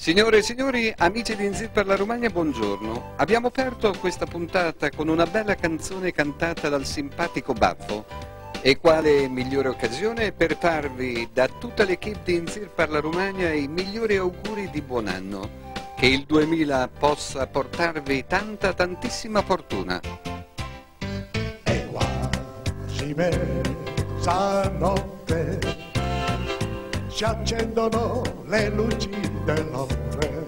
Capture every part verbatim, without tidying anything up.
Signore e signori, amici di In Zir per la Romagna, buongiorno. Abbiamo aperto questa puntata con una bella canzone cantata dal simpatico Baffo. E quale migliore occasione per farvi da tutta l'equipe di In Zir per la Romagna i migliori auguri di buon anno. Che il duemila possa portarvi tanta, tantissima fortuna. È quasi mezzanotte, si accendono le luci dell'ore,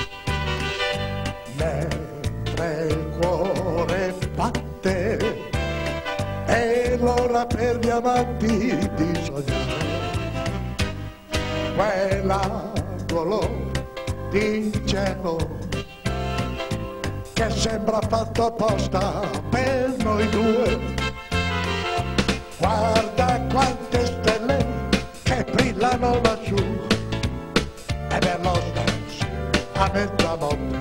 mentre il cuore batte, è l'ora per gli amanti di sognare. Quell'angolo di cielo che sembra fatto apposta per noi due. Guarda quante stelle che brillano lassù, e per lo stesso a mezzanotte.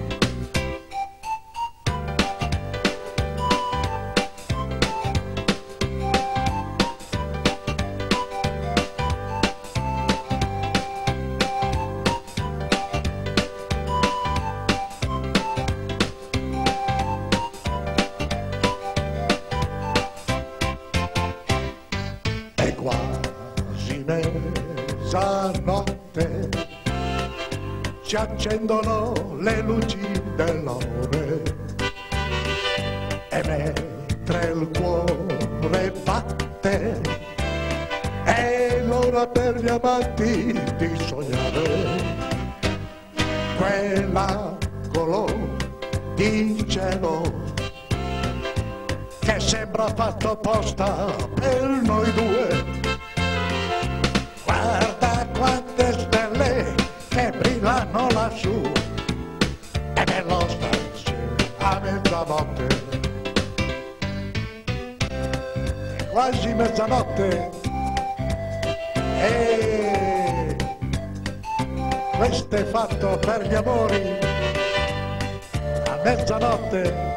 È quasi mezzanotte, si accendono le luci dell'ore, e mentre il cuore batte, è l'ora per gli amanti di sognare. Quell'angolo di cielo che sembra fatto apposta per noi due. Guarda quante stelle che brillano lassù, e per lo stesso a mezzanotte. È quasi mezzanotte e questo è fatto per gli amori a mezzanotte.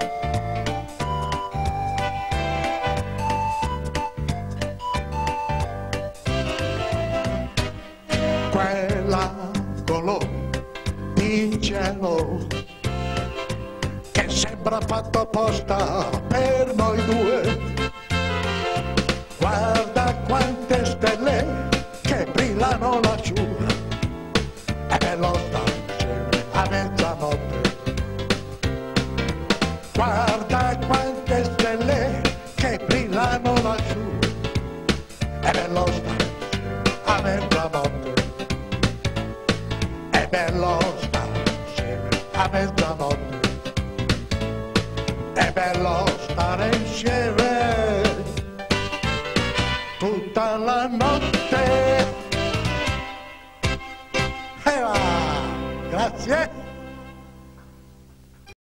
Quell'angolo di cielo che sembra fatto apposta per noi due. Guarda quante stelle che brillano lassù, e per lo stare a mezzanotte. Guarda quante stelle che brillano lassù, e per lo stare a mezzanotte. È bello stare insieme a mezzanotte, è bello stare insieme tutta la notte. E va, grazie.